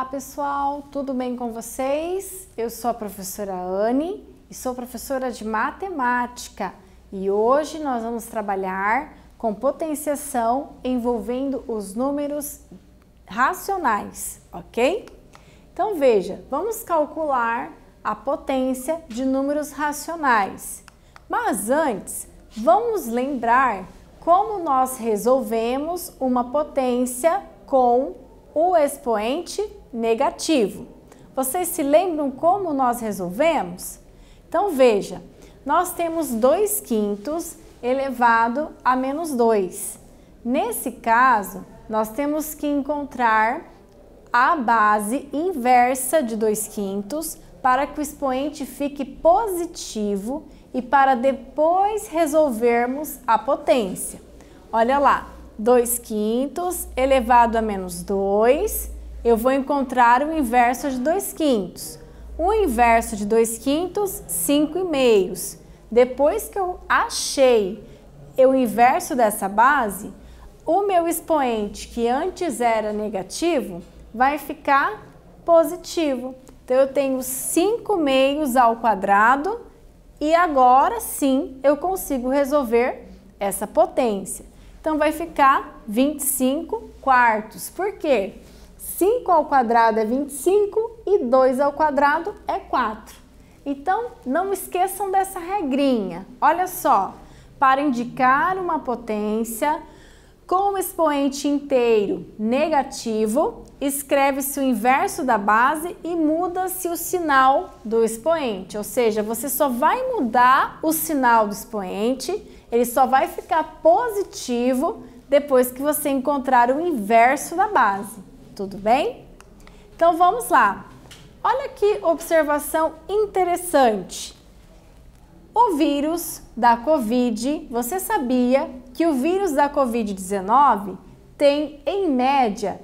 pessoal, tudo bem com vocês? Eu sou a professora Anne e sou professora de matemática e hoje nós vamos trabalhar com potenciação envolvendo os números racionais, ok? Então veja, vamos calcular a potência de números racionais, mas antes vamos lembrar como nós resolvemos uma potência com o expoente negativo. Vocês se lembram como nós resolvemos? Então veja, nós temos 2/5 elevado a menos 2. Nesse caso, nós temos que encontrar a base inversa de 2/5 para que o expoente fique positivo e para depois resolvermos a potência. Olha lá. 2/5 elevado a menos 2, eu vou encontrar o inverso de 2/5. O inverso de 2/5, 5,5. Depois que eu achei o inverso dessa base, o meu expoente, que antes era negativo, vai ficar positivo. Então, eu tenho 5/2 ao quadrado e agora sim eu consigo resolver essa potência. Então, vai ficar 25/4. Por quê? 5 ao quadrado é 25 e 2 ao quadrado é 4. Então, não esqueçam dessa regrinha. Olha só, para indicar uma potência com o expoente inteiro negativo, escreve-se o inverso da base e muda-se o sinal do expoente. Ou seja, você só vai mudar o sinal do expoente, ele só vai ficar positivo depois que você encontrar o inverso da base. Tudo bem? Então vamos lá. Olha que observação interessante. O vírus da Covid, você sabia que o vírus da Covid-19 tem em média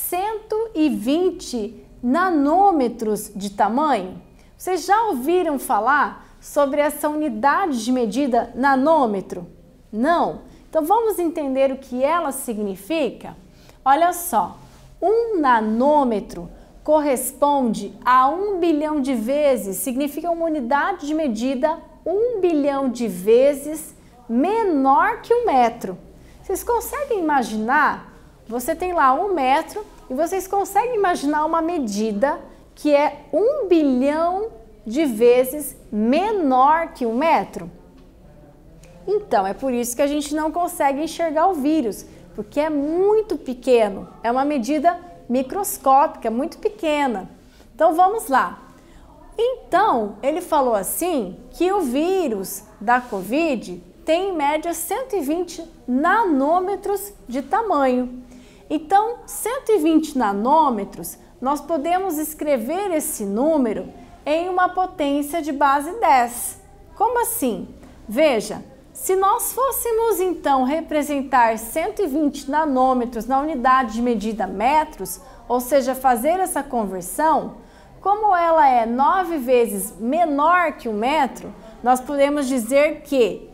120 nanômetros de tamanho? Vocês já ouviram falar sobre essa unidade de medida nanômetro? Não? Então vamos entender o que ela significa? Olha só, um nanômetro corresponde a 1 bilhão de vezes, significa uma unidade de medida 1 bilhão de vezes menor que um metro. Vocês conseguem imaginar? Você tem lá 1 metro e vocês conseguem imaginar uma medida que é 1 bilhão de vezes menor que um metro? Então, é por isso que a gente não consegue enxergar o vírus, porque é muito pequeno, é uma medida microscópica, muito pequena. Então, vamos lá. Então, ele falou assim que o vírus da Covid tem em média 120 nanômetros de tamanho. Então, 120 nanômetros, nós podemos escrever esse número em uma potência de base 10. Como assim? Veja, se nós fôssemos então representar 120 nanômetros na unidade de medida metros, ou seja, fazer essa conversão, como ela é 9 vezes menor que um metro, nós podemos dizer que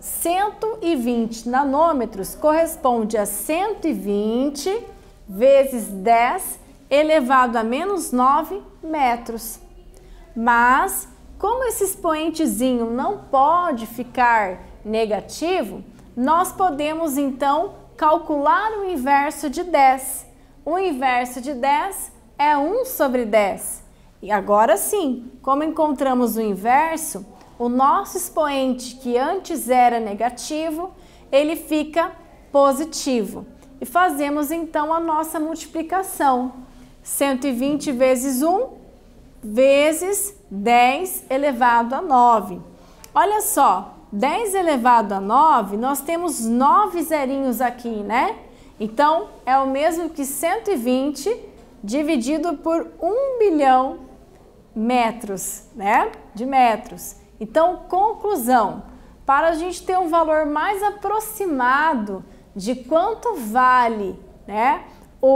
120 nanômetros corresponde a 120 vezes 10 elevado a menos 9 metros. Mas, como esse expoentezinho não pode ficar negativo, nós podemos então calcular o inverso de 10. O inverso de 10 é 1 sobre 10. E agora sim, como encontramos o inverso, o nosso expoente que antes era negativo, ele fica positivo. E fazemos então a nossa multiplicação. 120 vezes 1 vezes 10 elevado a 9. Olha só, 10 elevado a 9, nós temos 9 zerinhos aqui, né? Então, é o mesmo que 120 dividido por 1 bilhão metros, né? De metros. Então, conclusão, para a gente ter um valor mais aproximado de quanto vale, né,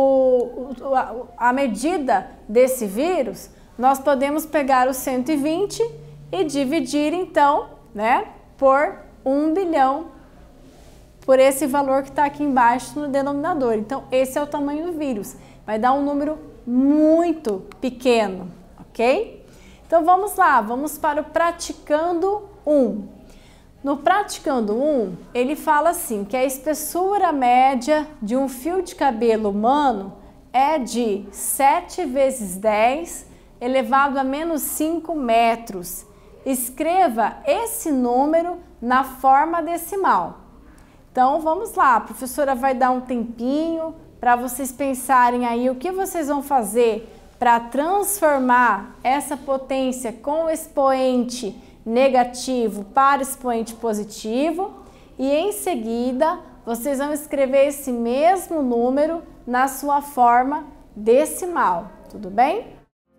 a medida desse vírus, nós podemos pegar o 120 e dividir então, né, por 1 bilhão, por esse valor que está aqui embaixo no denominador. Então, esse é o tamanho do vírus. Vai dar um número muito pequeno, ok? Então vamos lá, vamos para o praticando 1. No praticando 1, ele fala assim, que a espessura média de um fio de cabelo humano é de 7 vezes 10 elevado a menos 5 metros. Escreva esse número na forma decimal. Então vamos lá, a professora vai dar um tempinho para vocês pensarem aí o que vocês vão fazer para transformar essa potência com expoente negativo para expoente positivo e em seguida vocês vão escrever esse mesmo número na sua forma decimal, tudo bem?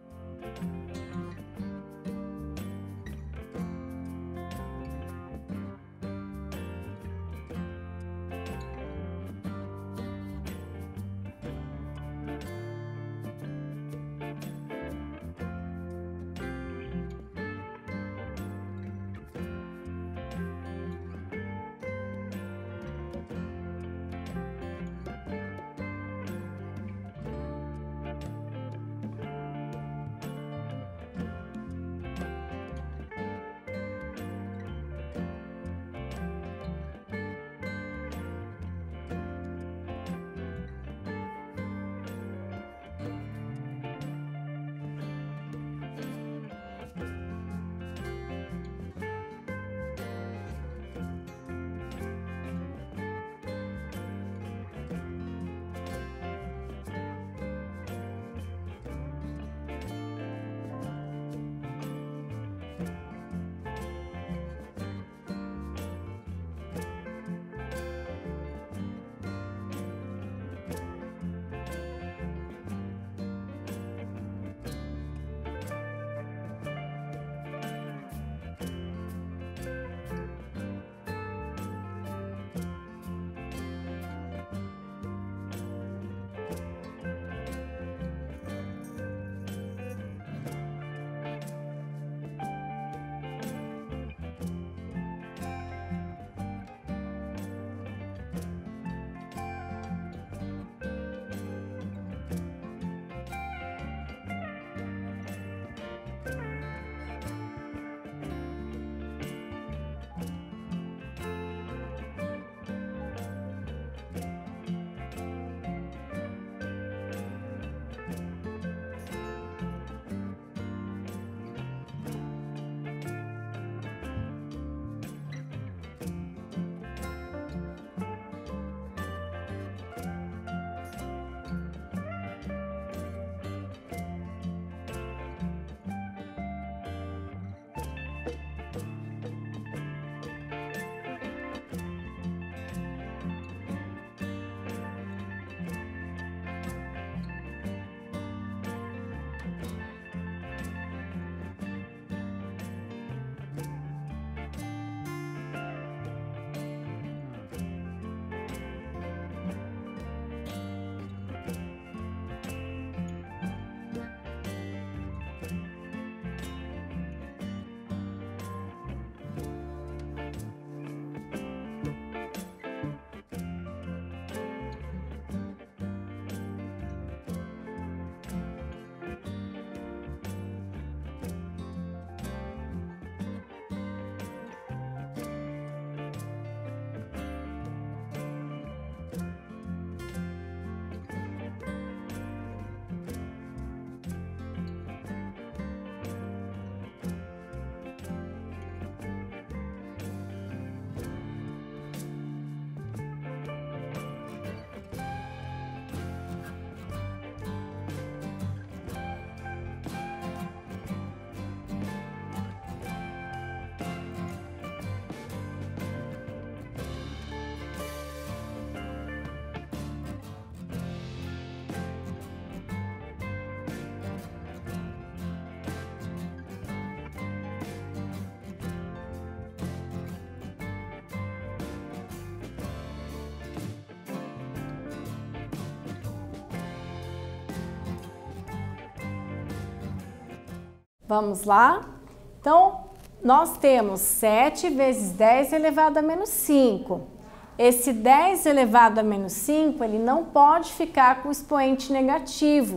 Vamos lá? Então, nós temos 7 vezes 10 elevado a menos 5. Esse 10 elevado a menos 5, ele não pode ficar com expoente negativo.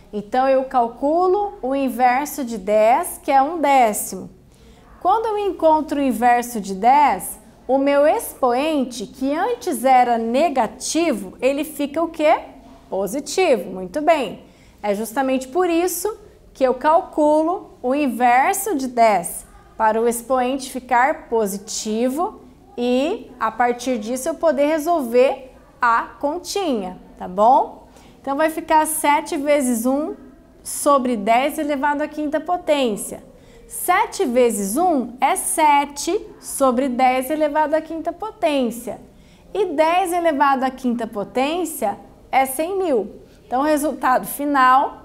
Então, eu calculo o inverso de 10, que é 1/10. Quando eu encontro o inverso de 10, o meu expoente, que antes era negativo, ele fica o quê? Positivo. Muito bem. É justamente por isso que eu calculo o inverso de 10, para o expoente ficar positivo e, a partir disso, eu poder resolver a continha, tá bom? Então, vai ficar 7 vezes 1 sobre 10 elevado à quinta potência. 7 vezes 1 é 7 sobre 10 elevado à quinta potência. E 10 elevado à quinta potência é 100.000. Então, o resultado final,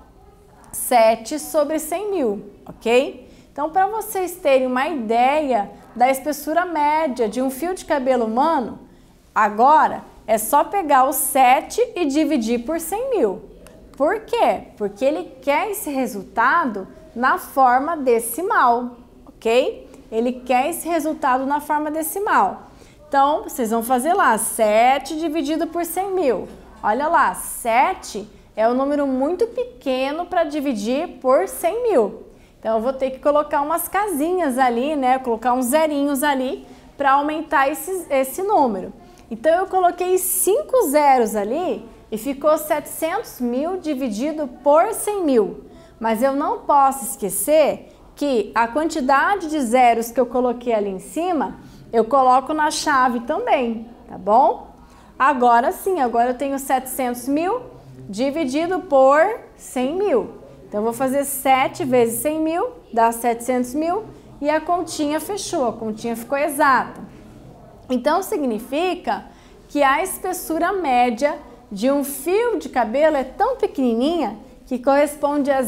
7 sobre 100.000, ok? Então, para vocês terem uma ideia da espessura média de um fio de cabelo humano, agora é só pegar o 7 e dividir por 100.000. Por quê? Porque ele quer esse resultado na forma decimal, ok? Ele quer esse resultado na forma decimal. Então, vocês vão fazer lá, 7 dividido por 100.000. Olha lá, 7 é um número muito pequeno para dividir por 100.000. Então, eu vou ter que colocar umas casinhas ali, né? Colocar uns zerinhos ali para aumentar esse número. Então, eu coloquei 5 zeros ali e ficou 700.000 dividido por 100.000. Mas eu não posso esquecer que a quantidade de zeros que eu coloquei ali em cima, eu coloco na chave também, tá bom? Agora sim, agora eu tenho 700.000 dividido por 100.000. Então, eu vou fazer 7 vezes 100.000, dá 700.000 e a continha fechou, a continha ficou exata. Então, significa que a espessura média de um fio de cabelo é tão pequenininha que corresponde a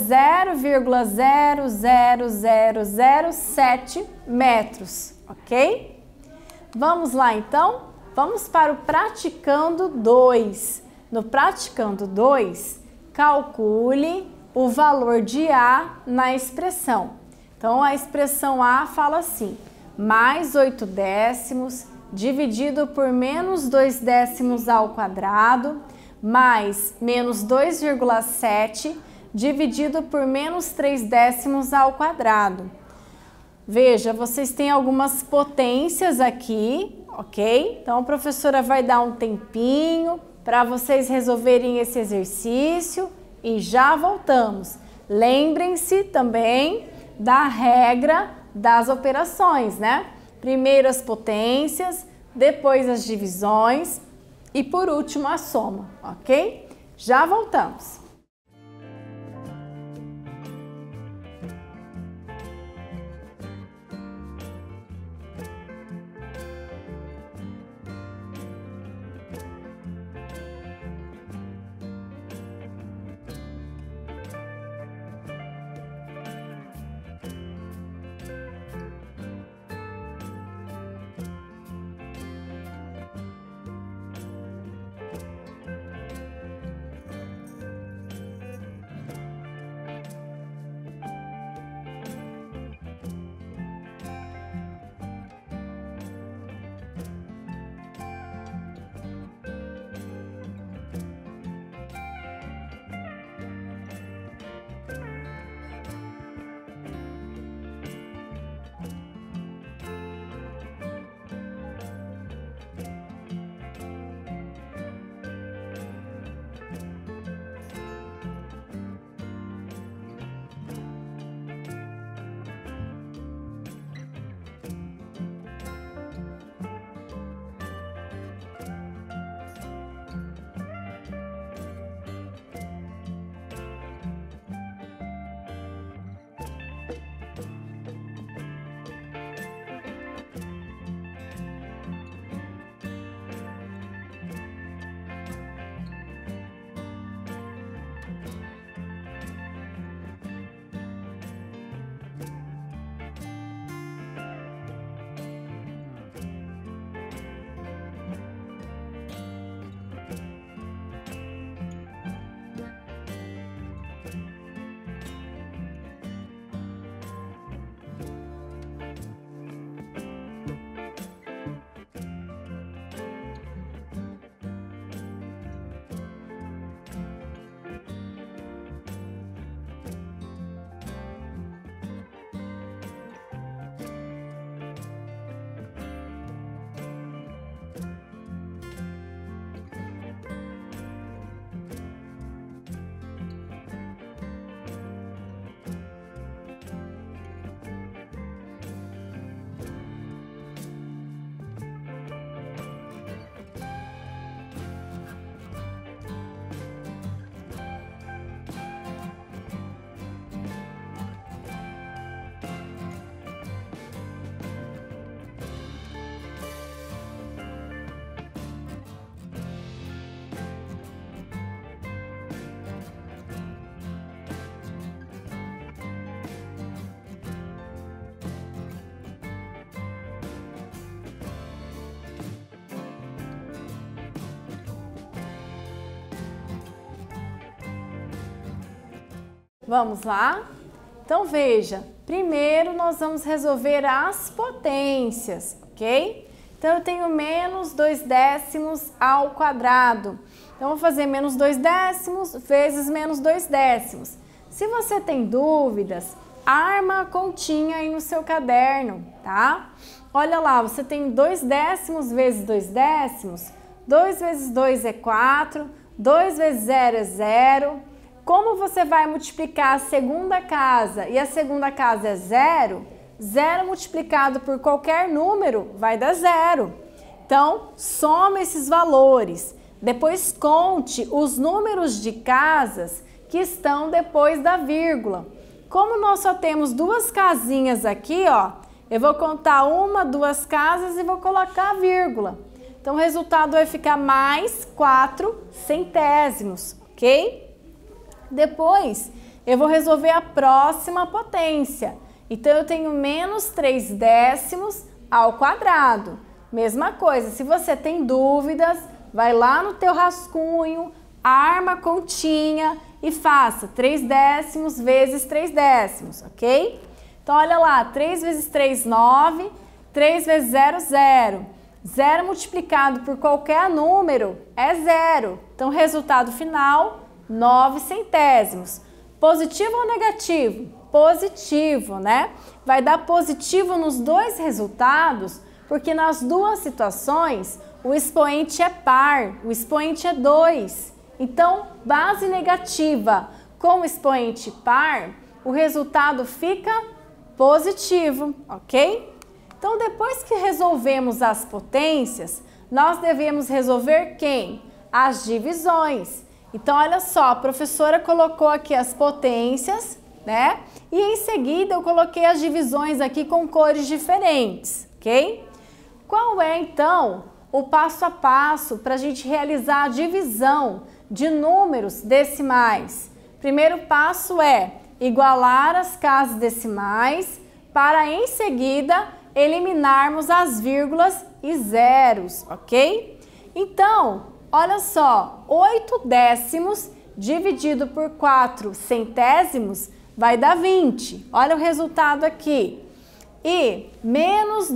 0,00007 metros, ok? Vamos lá, então? Vamos para o praticando 2. No praticando 2, calcule o valor de A na expressão. Então, a expressão A fala assim, mais 8/10 dividido por menos 2/10 ao quadrado, mais menos 2,7 dividido por menos 3/10 ao quadrado. Veja, vocês têm algumas potências aqui, ok? Então, a professora vai dar um tempinho para vocês resolverem esse exercício e já voltamos. Lembrem-se também da regra das operações, né? Primeiro as potências, depois as divisões e por último a soma, ok? Já voltamos. Vamos lá? Então veja, primeiro nós vamos resolver as potências, ok? Então eu tenho menos 2 décimos ao quadrado. Então vou fazer menos 2 décimos vezes menos 2 décimos. Se você tem dúvidas, arma a continha aí no seu caderno, tá? Olha lá, você tem 2 décimos vezes 2 décimos, 2 vezes 2 é 4, 2 vezes 0 é 0. Como você vai multiplicar a segunda casa e a segunda casa é 0, 0 multiplicado por qualquer número vai dar 0. Então, soma esses valores. Depois conte os números de casas que estão depois da vírgula. Como nós só temos 2 casinhas aqui, ó, eu vou contar 1, 2 casas e vou colocar a vírgula. Então, o resultado vai ficar mais 4 centésimos, ok? Depois, eu vou resolver a próxima potência. Então, eu tenho menos 3 décimos ao quadrado. Mesma coisa, se você tem dúvidas, vai lá no teu rascunho, arma a continha e faça 3 décimos vezes 3 décimos, ok? Então, olha lá, 3 vezes 3, 9, 3 vezes 0, 0. 0 multiplicado por qualquer número é 0. Então, resultado final, 9 centésimos. Positivo ou negativo? Positivo, né? Vai dar positivo nos dois resultados, porque nas duas situações o expoente é par, o expoente é 2. Então, base negativa com expoente par, o resultado fica positivo, ok? Então, depois que resolvemos as potências, nós devemos resolver quem? As divisões. Então, olha só, a professora colocou aqui as potências, né? E em seguida eu coloquei as divisões aqui com cores diferentes, ok? Qual é, então, o passo a passo para a gente realizar a divisão de números decimais? Primeiro passo é igualar as casas decimais para, em seguida, eliminarmos as vírgulas e zeros, ok? Então, olha só, 8 décimos dividido por 4 centésimos vai dar 20. Olha o resultado aqui. E menos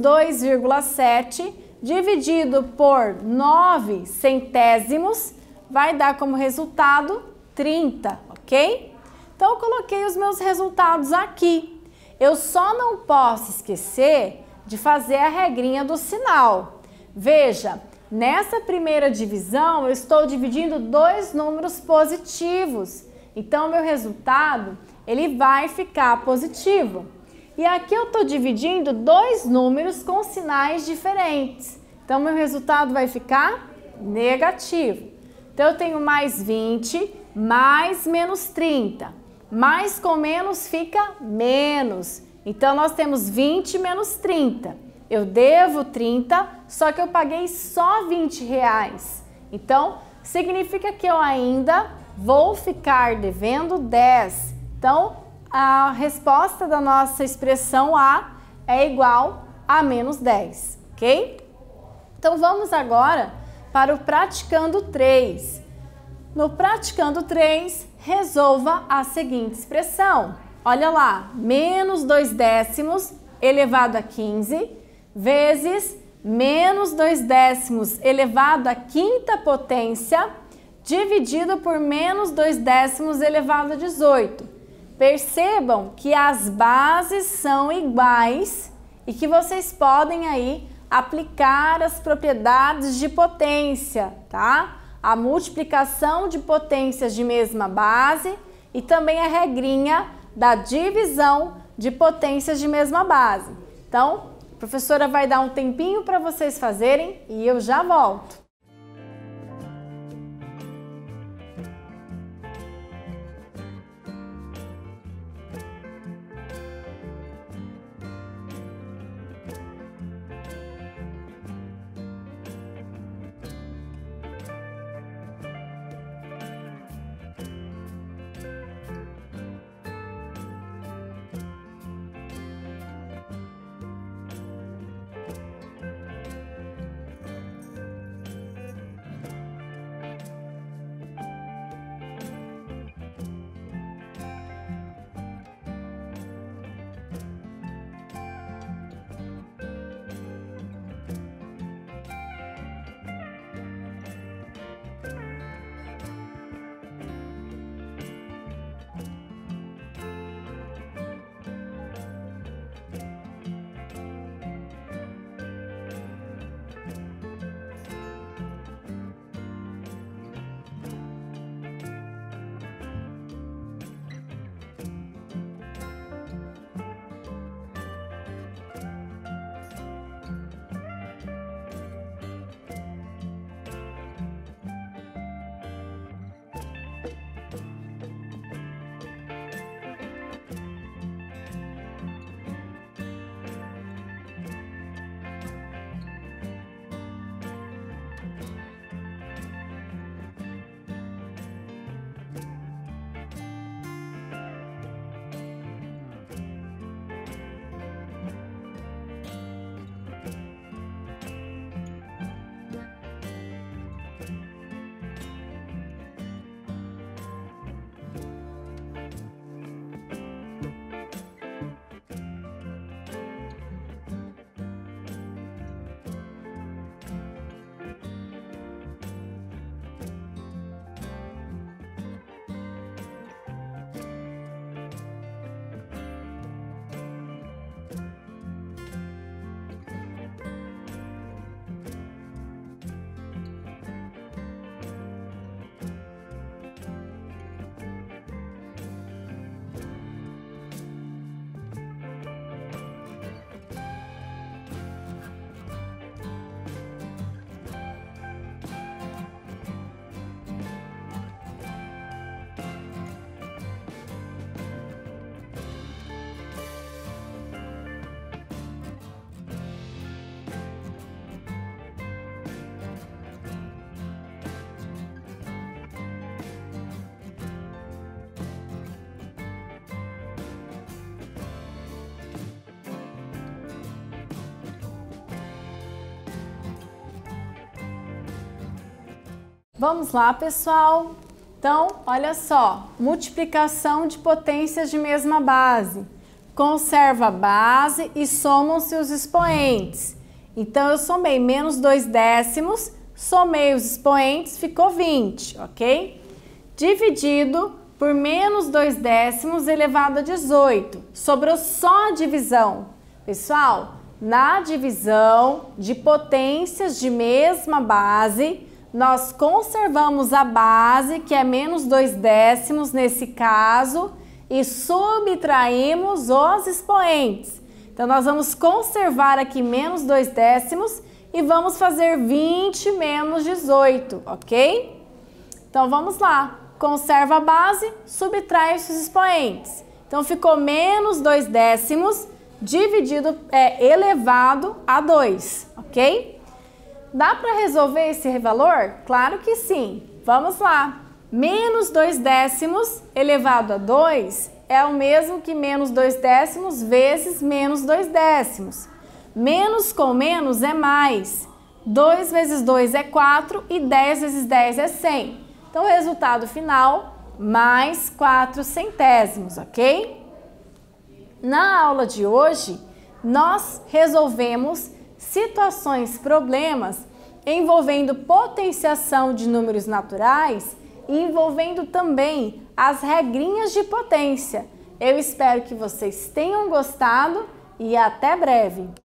2,7 dividido por 9 centésimos vai dar como resultado 30, ok? Então, eu coloquei os meus resultados aqui. Eu só não posso esquecer de fazer a regrinha do sinal. Veja, nessa primeira divisão, eu estou dividindo dois números positivos. Então, meu resultado, ele vai ficar positivo. E aqui eu estou dividindo dois números com sinais diferentes. Então, meu resultado vai ficar negativo. Então, eu tenho mais 20, mais menos 30. Mais com menos fica menos. Então, nós temos 20 menos 30. Eu devo 30, só que eu paguei só R$20. Então, significa que eu ainda vou ficar devendo 10. Então, a resposta da nossa expressão A é igual a menos 10, ok? Então, vamos agora para o praticando 3. No praticando 3, resolva a seguinte expressão. Olha lá, menos 2 décimos elevado a 15 vezes menos 2 décimos elevado à quinta potência dividido por menos 2 décimos elevado a 18. Percebam que as bases são iguais e que vocês podem aí aplicar as propriedades de potência, tá? A multiplicação de potências de mesma base e também a regrinha da divisão de potências de mesma base. Então, a professora vai dar um tempinho para vocês fazerem e eu já volto. Vamos lá, pessoal. Então, olha só, multiplicação de potências de mesma base. Conserva a base e somam-se os expoentes. Então, eu somei menos 2/10, somei os expoentes, ficou 20, ok? Dividido por menos 2/10 elevado a 18. Sobrou só a divisão. Pessoal, na divisão de potências de mesma base, nós conservamos a base, que é menos 2/10 nesse caso, e subtraímos os expoentes. Então, nós vamos conservar aqui menos 2/10 e vamos fazer 20 menos 18, ok? Então, vamos lá. Conserva a base, subtrai os expoentes. Então, ficou menos 2/10 dividido, elevado a 2, ok? Dá para resolver esse valor? Claro que sim. Vamos lá. Menos 2/10 elevado a 2 é o mesmo que menos 2/10 vezes menos 2/10. Menos com menos é mais. 2 vezes 2 é 4 e 10 vezes 10 é 100. Então, o resultado final, mais 4 centésimos, ok? Na aula de hoje, nós resolvemos situações, problemas envolvendo potenciação de números naturais e envolvendo também as regrinhas de potência. Eu espero que vocês tenham gostado e até breve!